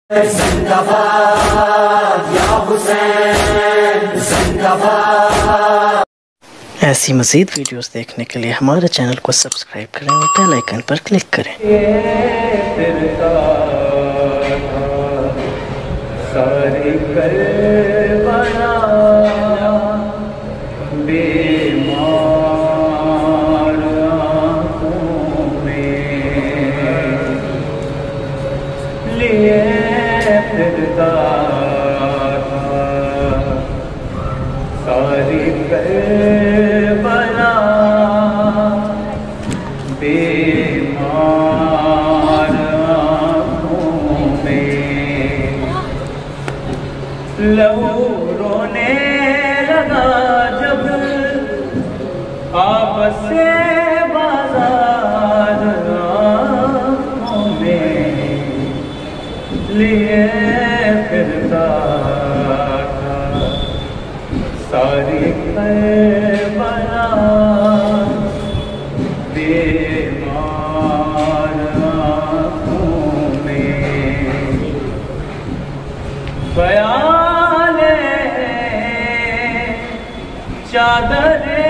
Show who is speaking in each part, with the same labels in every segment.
Speaker 1: जिंदाबाद या हुसैन जिंदाबाद।
Speaker 2: ऐसी मज़ीद वीडियोस देखने के लिए हमारे चैनल को सब्सक्राइब करें और बेल आइकन पर क्लिक करें।
Speaker 3: सारी करबला बेमार आँखों में लिए फिरता सारी करबला बेमार आँखों में लहू रोने लगा जब आपस से बाजार आँखों में लिए फिरता था सारी करबला बेमार आँखों में। चादरे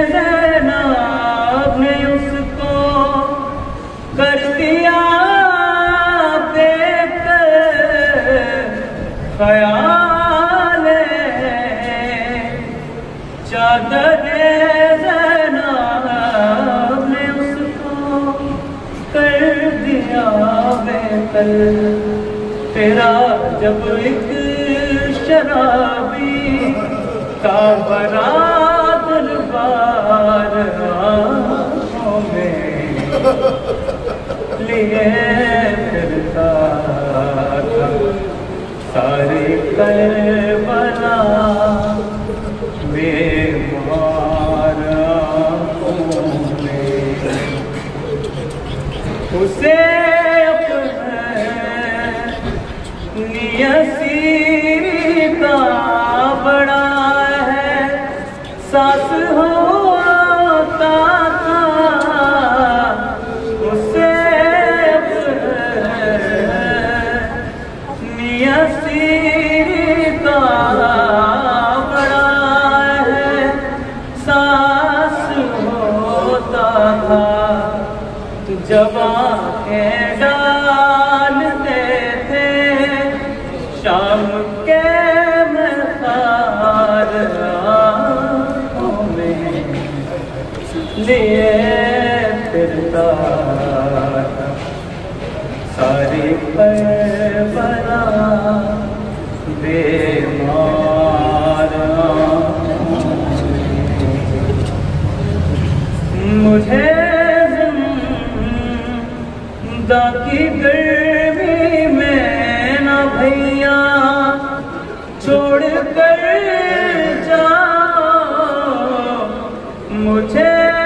Speaker 3: ज़ैनब ने उसको कर दिया बेकर ख्याल चादरे ज़ैनब ने उसको कर दिया बेकर। तेरा जब एक शराबी का बरात बार आँखों में लिए फिरता था सारी करबला बेमार आँखों में। उसे अपनी असीरी का बड़ा सास होता था उसे मियां सीरी का बड़ा है सास होता था। जब आँखें डालते थे शाम के मसार लिए फिरता सारी करबला बेमार। मुझे जिंदा की गर्मी में ना भैया छोड़ कर जाओ मुझे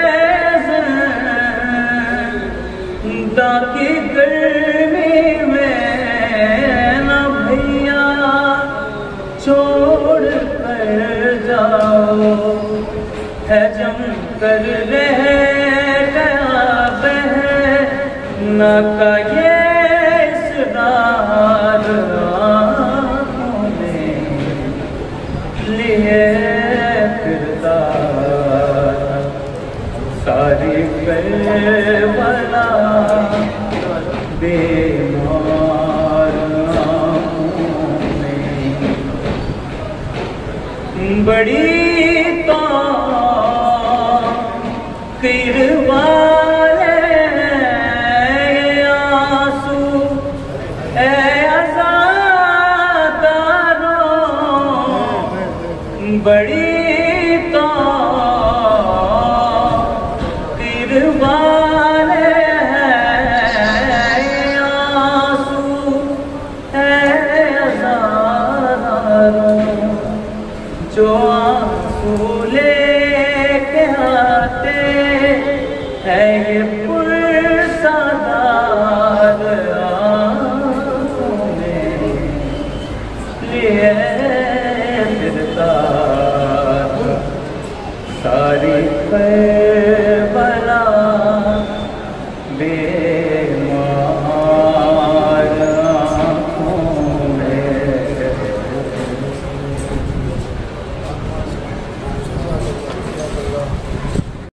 Speaker 3: की गर्मी में ना भैया छोड़ कर जाओ। है जम कर रह गया बहन का ये इसरार आँखों में लिए फिरता सारी करबला बेमार आँखों में। बड़ी ताक़ीर वाले आंसू ऐ अज़ादारों बड़ी